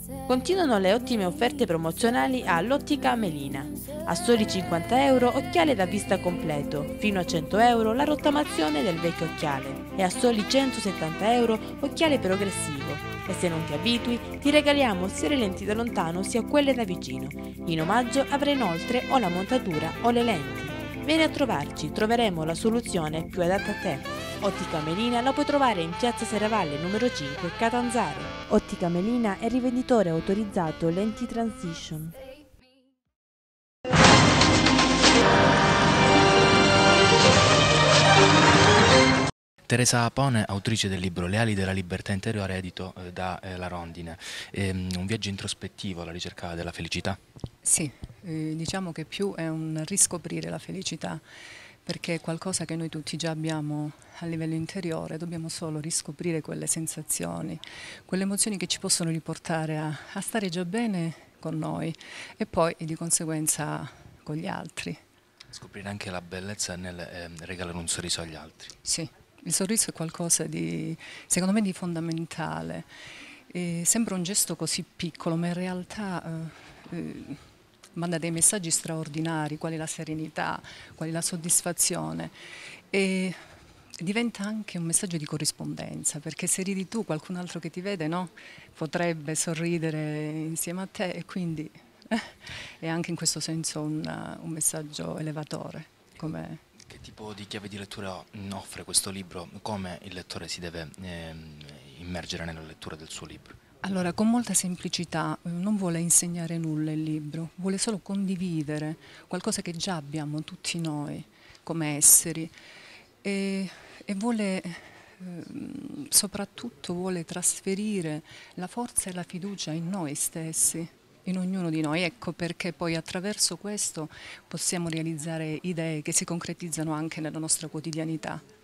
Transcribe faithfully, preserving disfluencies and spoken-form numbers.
Continuano le ottime offerte promozionali all'Ottica Melina. A soli cinquanta euro occhiale da vista completo, fino a cento euro la rottamazione del vecchio occhiale e a soli centosettanta euro occhiale progressivo. E se non ti abitui, ti regaliamo sia le lenti da lontano sia quelle da vicino. In omaggio avrai inoltre o la montatura o le lenti. Vieni a trovarci, troveremo la soluzione più adatta a te. Ottica Melina la puoi trovare in piazza Serravalle numero cinque, Catanzaro. Ottica Melina è rivenditore autorizzato Lenti Transition. Teresa Apone, autrice del libro Le ali della libertà interiore, edito eh, da eh, La Rondine. Ehm, un viaggio introspettivo alla ricerca della felicità? Sì, eh, diciamo che più è un riscoprire la felicità, perché è qualcosa che noi tutti già abbiamo a livello interiore, dobbiamo solo riscoprire quelle sensazioni, quelle emozioni che ci possono riportare a, a stare già bene con noi e poi di conseguenza con gli altri. Scoprire anche la bellezza nel eh, regalare un sorriso agli altri. Sì, il sorriso è qualcosa di, secondo me, di fondamentale. E sembra un gesto così piccolo, ma in realtà eh, eh, manda dei messaggi straordinari, quali la serenità, quali la soddisfazione. E diventa anche un messaggio di corrispondenza, perché se ridi tu, qualcun altro che ti vede, no? Potrebbe sorridere insieme a te e quindi eh, è anche in questo senso un, un messaggio elevatore. Come Che tipo di chiave di lettura offre questo libro? Come il lettore si deve ehm, immergere nella lettura del suo libro? Allora, con molta semplicità, eh, non vuole insegnare nulla il libro, vuole solo condividere qualcosa che già abbiamo tutti noi come esseri e, e vuole, ehm, soprattutto vuole trasferire la forza e la fiducia in noi stessi, in ognuno di noi. Ecco perché poi attraverso questo possiamo realizzare idee che si concretizzano anche nella nostra quotidianità.